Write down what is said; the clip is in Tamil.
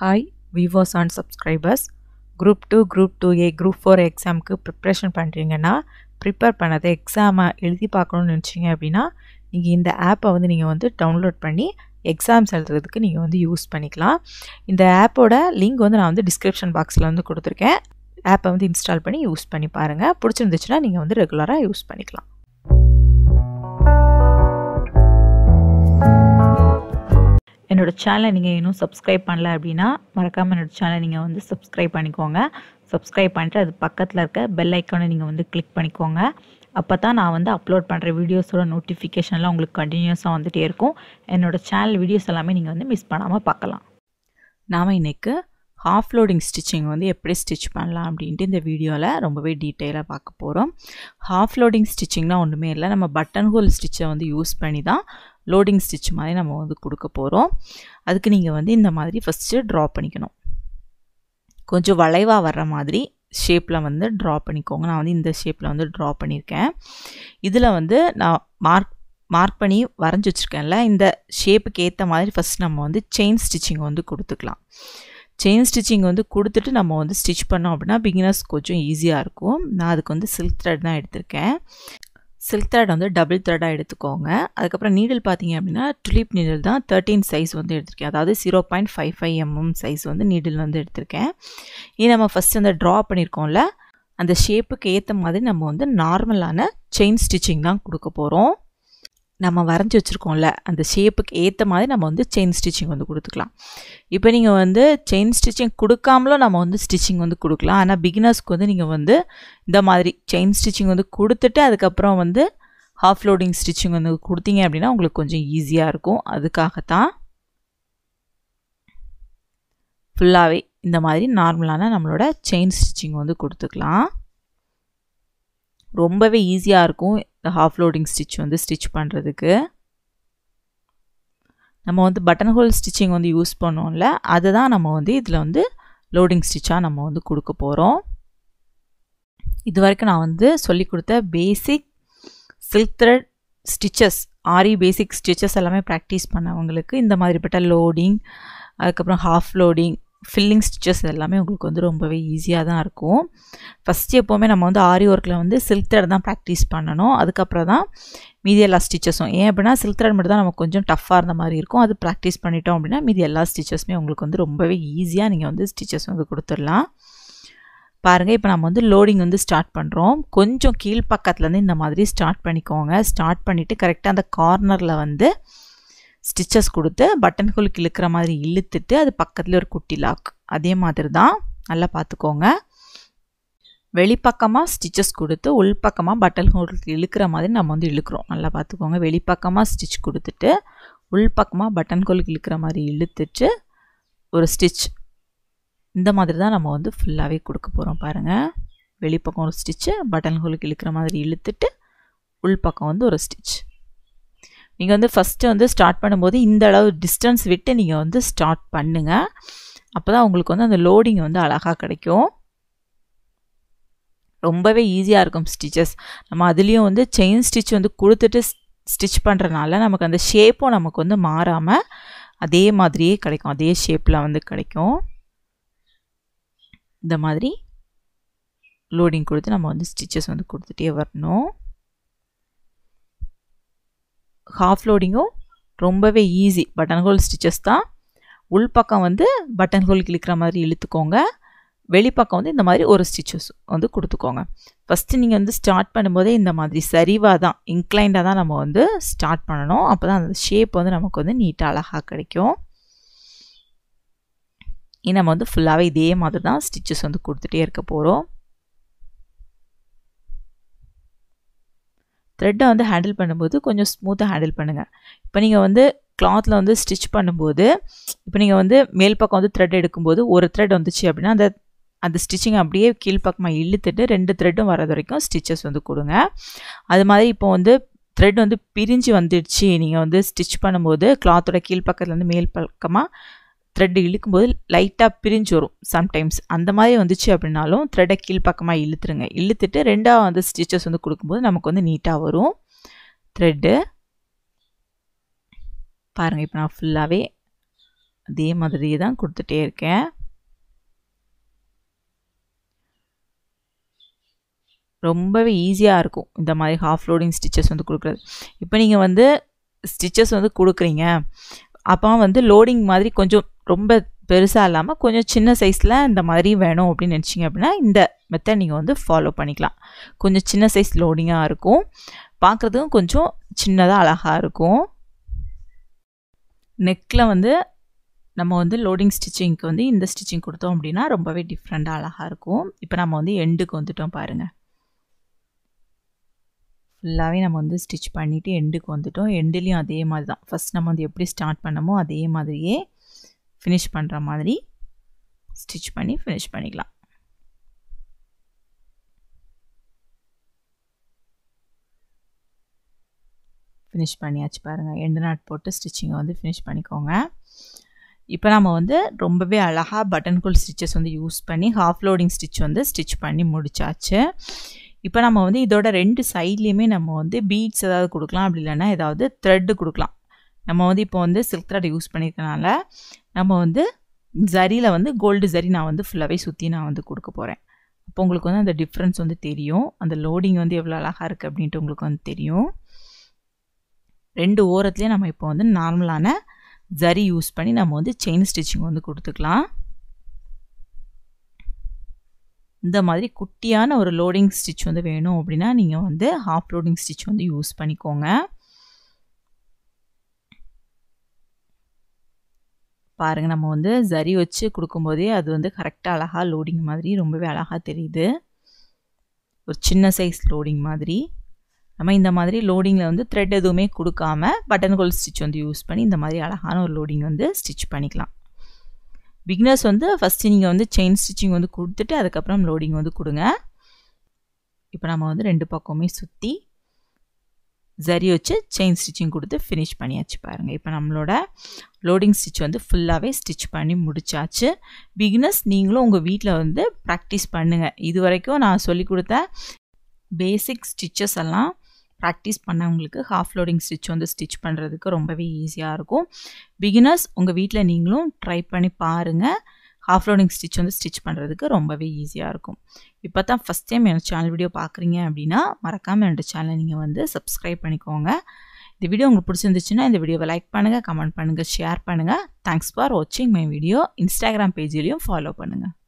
Hi viewers and subscribers. Group 2, Group 2A, Group 4 எக்ஸாமுக்கு ப்ரிப்ரேஷன் பண்ணுறீங்கன்னா ப்ரிப்பேர் பண்ணதை எக்ஸாமை எழுதி பார்க்கணுன்னு நினச்சிங்க அப்படின்னா நீங்கள் இந்த ஆப்பை நீங்கள் டவுன்லோட் பண்ணி எக்ஸாம்ஸ் எழுதுறதுக்கு நீங்கள் யூஸ் பண்ணிக்கலாம். இந்த ஆப்போட லிங்க் நான் டிஸ்கிரிப்ஷன் பாக்ஸில் கொடுத்துருக்கேன். ஆப்பை இன்ஸ்டால் பண்ணி யூஸ் பண்ணி பாருங்கள். பிடிச்சிருந்துச்சுன்னா நீங்கள் ரெகுலராக யூஸ் பண்ணிக்கலாம். என்னோட சேனலை நீங்கள் இன்னும் சப்ஸ்கிரைப் பண்ணல அப்படின்னா மறக்காமல் என்னோட சேனலை நீங்கள் சப்ஸ்கிரைப் பண்ணிக்கோங்க. சப்ஸ்கிரைப் பண்ணிட்டு அது பக்கத்தில் இருக்க பெல் ஐக்கானை நீங்கள் கிளிக் பண்ணிக்கோங்க. அப்போ தான் நான் அப்லோட் பண்ணுற வீடியோஸோட நோட்டிஃபிகேஷன்லாம் உங்களுக்கு கண்டினியூஸாக வந்துகிட்டே இருக்கும். என்னோடய சேனல் வீடியோஸ் எல்லாமே நீங்கள் மிஸ் பண்ணாமல் பார்க்கலாம். நாம் இன்றைக்கு ஹாஃப் லோடிங் ஸ்டிச்சிங் எப்படி ஸ்டிச் பண்ணலாம் அப்படின்ட்டு இந்த வீடியோவில் ரொம்பவே டீட்டெயிலாக பார்க்க போகிறோம். ஹாஃப் லோடிங் ஸ்டிச்சிங்னால் ஒன்றுமே இல்லை, நம்ம பட்டன் ஹோல் ஸ்டிச்சை யூஸ் பண்ணி தான் லோடிங் ஸ்டிச் மாதிரி நம்ம கொடுக்க போகிறோம். அதுக்கு நீங்கள் இந்த மாதிரி ஃபஸ்ட்டு ட்ரா பண்ணிக்கணும். கொஞ்சம் வளைவாக வர்ற மாதிரி ஷேப்பில் ட்ரா பண்ணிக்கோங்க. நான் இந்த ஷேப்பில் ட்ரா பண்ணியிருக்கேன். இதில் நான் மார்க் பண்ணி வரைஞ்சி வச்சுருக்கேன்ல, இந்த ஷேப்புக்கு ஏற்ற மாதிரி ஃபஸ்ட் நம்ம செயின் ஸ்டிச்சிங் கொடுத்துக்கலாம். செயின் ஸ்டிச்சிங் கொடுத்துட்டு நம்ம ஸ்டிச் பண்ணோம் அப்படின்னா பிகினர்ஸ் கொஞ்சம் ஈஸியாக இருக்கும். நான் அதுக்கு சில்க் த்ரெட் தான் எடுத்திருக்கேன். சில்க் த்ரெட் டபுள் த்ரெட்டாக எடுத்துக்கோங்க. அதுக்கப்புறம் நீடில் பார்த்தீங்க அப்படின்னா டுலிப் நீடில் தான் 13 சைஸ் எடுத்திருக்கேன். அதாவது 0.55 mm சைஸ் நீடில் எடுத்திருக்கேன். இது நம்ம ஃபஸ்ட் ட்ரா பண்ணியிருக்கோம்ல, அந்த ஷேப்புக்கு ஏற்ற மாதிரி நம்ம நார்மலான செயின் ஸ்டிச்சிங் தான் கொடுக்க போகிறோம். நம்ம வரைஞ்சி வச்சுருக்கோம்ல, அந்த ஷேப்புக்கு ஏற்ற மாதிரி நம்ம செயின் ஸ்டிச்சிங் கொடுத்துக்கலாம். இப்போ நீங்கள் செயின் ஸ்டிச்சிங் கொடுக்காமலும் நம்ம ஸ்டிச்சிங் கொடுக்கலாம். ஆனால் பிகினர்ஸ்க்கு நீங்கள் இந்த மாதிரி செயின் ஸ்டிச்சிங் கொடுத்துட்டு அதுக்கப்புறம் ஹாஃப் லோடிங் ஸ்டிச்சிங் கொடுத்தீங்க அப்படின்னா உங்களுக்கு கொஞ்சம் ஈஸியாக இருக்கும். அதுக்காகத்தான் ஃபுல்லாகவே இந்த மாதிரி நார்மலான நம்மளோட செயின் ஸ்டிச்சிங் கொடுத்துக்கலாம். ரொம்பவே ஈஸியாக இருக்கும் இந்த ஹாஃப் லோடிங் ஸ்டிச் ஸ்டிச் பண்ணுறதுக்கு. நம்ம பட்டன் ஹோல் ஸ்டிச்சிங் யூஸ் பண்ணோம்ல, அதை தான் நம்ம இதில் லோடிங் ஸ்டிச்சாக நம்ம கொடுக்க போகிறோம். இது வரைக்கும் நான் சொல்லி கொடுத்த basic silk thread stitches, aari basic stitches எல்லாமே ப்ராக்டிஸ் பண்ணவங்களுக்கு இந்த மாதிரிப்பட்ட லோடிங், அதுக்கப்புறம் ஹாஃப் லோடிங், ஃபில்லிங் ஸ்டிச்சஸ் எல்லாமே உங்களுக்கு ரொம்பவே ஈஸியாக தான் இருக்கும். ஃபஸ்ட்டு எப்போவுமே நம்ம ஆரி ஒர்க்கில் சில்க் த்ரெட் தான் ப்ராக்டிஸ் பண்ணணும். அதுக்கப்புறம் தான் மீதி எல்லா ஸ்டிச்சஸும். ஏன் அப்படின்னா சில்க் த்ரெட் மட்டும் தான் நமக்கு கொஞ்சம் டஃப்பாக இருந்த மாதிரி இருக்கும். அது ப்ராக்டிஸ் பண்ணிட்டோம் அப்படின்னா மீதி எல்லா ஸ்டிச்சஸுமே உங்களுக்கு ரொம்பவே ஈஸியாக நீங்கள் ஸ்டிச்சஸ் கொடுத்துடலாம். பாருங்கள், இப்போ நம்ம லோடிங் ஸ்டார்ட் பண்ணுறோம். கொஞ்சம் கீழ்ப்பக்கத்துலேருந்து இந்த மாதிரி ஸ்டார்ட் பண்ணிக்கோங்க. ஸ்டார்ட் பண்ணிவிட்டு கரெக்டாக அந்த கார்னரில் ஸ்டிச்சஸ் கொடுத்து பட்டன் ஹோலுக்கு இழுக்கிற மாதிரி இழுத்துட்டு அது பக்கத்தில் ஒரு குட்டி லாக். அதே மாதிரி தான், நல்லா பார்த்துக்கோங்க. வெளிப்பக்கமாக ஸ்டிச்சஸ் கொடுத்து உள்பக்கமாக பட்டன் ஹோலுக்கு இழுக்கிற மாதிரி நம்ம இழுக்கிறோம். நல்லா பார்த்துக்கோங்க. வெளிப்பக்கமாக ஸ்டிச் கொடுத்துட்டு உள்பக்கமாக பட்டன் ஹோலுக்கு இழுக்கிற மாதிரி இழுத்துட்டு ஒரு ஸ்டிச். இந்த மாதிரி தான் நம்ம ஃபுல்லாகவே கொடுக்க போகிறோம். பாருங்கள், வெளிப்பக்கம் ஒரு ஸ்டிச்சு, பட்டன் ஹோலுக்கு இழுக்கிற மாதிரி இழுத்துட்டு உள்பக்கம் ஒரு ஸ்டிச். நீங்கள் ஃபஸ்ட்டு ஸ்டார்ட் பண்ணும்போது இந்த அளவு டிஸ்டன்ஸ் விட்டு நீங்கள் ஸ்டார்ட் பண்ணுங்கள். அப்போ தான் உங்களுக்கு அந்த லோடிங் அழகாக கிடைக்கும். ரொம்பவே ஈஸியாக இருக்கும் ஸ்டிச்சஸ். நம்ம அதுலேயும் செயின் ஸ்டிச் கொடுத்துட்டு ஸ்டிச் பண்ணுறதுனால நமக்கு அந்த ஷேப்பும் நமக்கு மாறாமல் அதே மாதிரியே கிடைக்கும். அதே ஷேப்பில் கிடைக்கும். இந்த மாதிரி லோடிங் கொடுத்து நம்ம ஸ்டிச்சஸ் கொடுத்துட்டே வரணும். ஹாஃப் லோடிங்கும் ரொம்பவே ஈஸி. பட்டன் ஹோல் ஸ்டிச்சஸ் தான். உள்பக்கம் பட்டன் ஹோலுக்கு இழுக்கிற மாதிரி இழுத்துக்கோங்க. வெளிப்பக்கம் இந்த மாதிரி ஒரு ஸ்டிச்சஸ் கொடுத்துக்கோங்க. ஃபஸ்ட்டு நீங்கள் ஸ்டார்ட் பண்ணும்போதே இந்த மாதிரி சரிவாக தான், இன்க்ளைண்டாக தான் நம்ம ஸ்டார்ட் பண்ணணும். அப்போ தான் அந்த ஷேப் நமக்கு நீட்டாக அழகாக கிடைக்கும். நம்ம ஃபுல்லாகவே இதே மாதிரி தான் ஸ்டிச்சஸ் கொடுத்துட்டே இருக்க போகிறோம். த்ரெட்டை ஹேண்டில் பண்ணும்போது கொஞ்சம் ஸ்மூத்தாக ஹேண்டில் பண்ணுங்கள். இப்போ நீங்கள் கிளாத்தில் ஸ்டிச் பண்ணும்போது, இப்போ நீங்கள் மேல் பக்கம் த்ரெட் எடுக்கும்போது ஒரு த்ரெட் வந்துச்சு அப்படின்னா அந்த ஸ்டிச்சிங் அப்படியே கீழ்ப்பக்கமாக இழுத்துட்டு 2 த்ரெட்டும் வர்றது வரைக்கும் ஸ்டிச்சஸ் கொடுங்க. அது மாதிரி இப்போ த்ரெட் பிரிஞ்சு வந்துடுச்சு, நீங்கள் ஸ்டிச் பண்ணும்போது கிளாத்தோட கீழ்ப்பக்கத்துலேருந்து மேல் பக்கமாக த்ரெட் இழுக்கும்போது லைட்டாக பிரிஞ்சு வரும் சம்டைம்ஸ். அந்த மாதிரி வந்துச்சு அப்படின்னாலும் த்ரெட்டை கீழ்ப்பக்கமாக இழுத்துருங்க. இழுத்துட்டு ரெண்டாவது ஸ்டிச்சஸ் கொடுக்கும்போது நமக்கு நீட்டாக வரும் த்ரெட்டு. பாருங்கள், இப்போ நான் ஃபுல்லாகவே அதே மாதிரியே தான் கொடுத்துட்டே இருக்கேன். ரொம்பவே ஈஸியாக இருக்கும் இந்த மாதிரி ஹாஃப் லோடிங் ஸ்டிச்சஸ் வந்து கொடுக்குறது. இப்போ நீங்கள் வந்து ஸ்டிச்சஸ் வந்து கொடுக்குறீங்க, அப்போ வந்து லோடிங் மாதிரி கொஞ்சம் ரொம்ப பெருசாக இல்லாமல் கொஞ்சம் சின்ன சைஸில் இந்த மாதிரி வேணும் அப்படின்னு நினச்சிங்க அப்படின்னா இந்த மெத்தட் நீங்கள் வந்து ஃபாலோ பண்ணிக்கலாம். கொஞ்சம் சின்ன சைஸ் லோடிங்காக இருக்கும், பார்க்குறதுக்கும் கொஞ்சம் சின்னதாக அழகாக இருக்கும். நெக்கில் வந்து நம்ம வந்து லோடிங் ஸ்டிச்சிங்க்கு வந்து இந்த ஸ்டிச்சிங் கொடுத்தோம் அப்படின்னா ரொம்பவே டிஃப்ரெண்ட்டாக அழகாக இருக்கும். இப்போ நம்ம வந்து எண்டுக்கு வந்துட்டோம் பாருங்கள். ஃபுல்லாகவே நம்ம வந்து ஸ்டிச் பண்ணிவிட்டு எண்டுக்கு வந்துட்டோம். எண்டுலேயும் அதே மாதிரி தான், ஃபஸ்ட் நம்ம வந்து எப்படி ஸ்டார்ட் பண்ணமோ அதே மாதிரியே ஃபினிஷ் பண்ணுற மாதிரி ஸ்டிச் பண்ணி ஃபினிஷ் பண்ணிக்கலாம். ஃபினிஷ் பண்ணியாச்சு பாருங்கள். எண்டு நாட் போட்டு ஸ்டிச்சிங்கை வந்து ஃபினிஷ் பண்ணிக்கோங்க. இப்போ நம்ம வந்து ரொம்பவே அழகாக பட்டன்குள் ஸ்டிச்சஸ் வந்து யூஸ் பண்ணி ஹாஃப் லோடிங் ஸ்டிச் வந்து ஸ்டிச் பண்ணி முடிச்சாச்சு. இப்போ நம்ம வந்து இதோட 2 சைட்லேயுமே நம்ம வந்து பீட்ஸ் ஏதாவது கொடுக்கலாம், அப்படி இல்லைன்னா ஏதாவது த்ரெட்டு கொடுக்கலாம். நம்ம வந்து இப்போ வந்து சில்க் த்ரெட் யூஸ் பண்ணியிருக்கனால நம்ம வந்து ஜரியில் வந்து கோல்டு ஜரி நான் வந்து ஃபுல்லாகவே சுற்றி நான் வந்து கொடுக்க போகிறேன். அப்போ உங்களுக்கு வந்து அந்த டிஃப்ரென்ஸ் வந்து தெரியும், அந்த லோடிங் வந்து எவ்வளோ அழகாக இருக்குது அப்படின்ட்டு உங்களுக்கு வந்து தெரியும். 2 ஓரத்துலேயே நம்ம இப்போ வந்து நார்மலான ஜரி யூஸ் பண்ணி நம்ம வந்து செயின் ஸ்டிச்சிங் வந்து கொடுத்துக்கலாம். இந்த மாதிரி குட்டியான ஒரு லோடிங் ஸ்டிச் வந்து வேணும் அப்படின்னா நீங்கள் வந்து ஹாஃப் லோடிங் ஸ்டிச் வந்து யூஸ் பண்ணிக்கோங்க. பாருங்கள், நம்ம வந்து ஜரி வச்சு கொடுக்கும்போதே அது வந்து கரெக்டாக அழகாக லோடிங் மாதிரி ரொம்பவே அழகாக தெரியுது. ஒரு சின்ன சைஸ் லோடிங் மாதிரி. நம்ம இந்த மாதிரி லோடிங்கில் வந்து த்ரெட் எதுவுமே கொடுக்காம பட்டன் ஹோல் ஸ்டிச் வந்து யூஸ் பண்ணி இந்த மாதிரி அழகான ஒரு லோடிங் வந்து ஸ்டிச் பண்ணிக்கலாம். பிகினர்ஸ் வந்து ஃபஸ்ட்டு நீங்கள் வந்து செயின் ஸ்டிச்சிங் வந்து கொடுத்துட்டு அதுக்கப்புறம் லோடிங் வந்து கொடுங்க. இப்போ நம்ம வந்து 2 பக்கமே சுற்றி ஜரி வச்சு செயின் ஸ்டிச்சிங் கொடுத்து ஃபினிஷ் பண்ணியாச்சு பாருங்கள். இப்போ நம்மளோட லோடிங் ஸ்டிச் வந்து ஃபுல்லாகவே ஸ்டிச் பண்ணி முடிச்சாச்சு. பிகினர்ஸ் நீங்களும் உங்கள் வீட்டில் வந்து ப்ராக்டிஸ் பண்ணுங்கள். இது வரைக்கும் நான் சொல்லி கொடுத்த பேசிக் ஸ்டிச்சஸ் எல்லாம் ப்ராக்டிஸ் பண்ணவங்களுக்கு ஹாஃப் லோடிங் ஸ்டிச் வந்து ஸ்டிச் பண்ணுறதுக்கு ரொம்பவே ஈஸியாக இருக்கும். பிகினர்ஸ் உங்கள் வீட்டில் நீங்களும் ட்ரை பண்ணி பாருங்கள். ஹாஃப் லோடிங் ஸ்டிச் வந்து ஸ்டிச் பண்ணுறதுக்கு ரொம்பவே ஈஸியாக இருக்கும். இப்போ தான் ஃபஸ்ட் டைம் என்னோடய சேனல் வீடியோ பார்க்குறீங்க அப்படின்னா மறக்காமல் என்னோடய சேனலை நீங்கள் வந்து சப்ஸ்கிரைப் பண்ணிக்கோங்க. இந்த வீடியோ உங்களுக்கு பிடிச்சிருந்துச்சுன்னா இந்த வீடியோவை லைக் பண்ணுங்கள், கமெண்ட் பண்ணுங்கள், ஷேர் பண்ணுங்கள். தேங்க்ஸ் ஃபார் வாட்சிங் மை வீடியோ. இன்ஸ்டாகிராம் பேஜ்லேயும் ஃபாலோ பண்ணுங்கள்.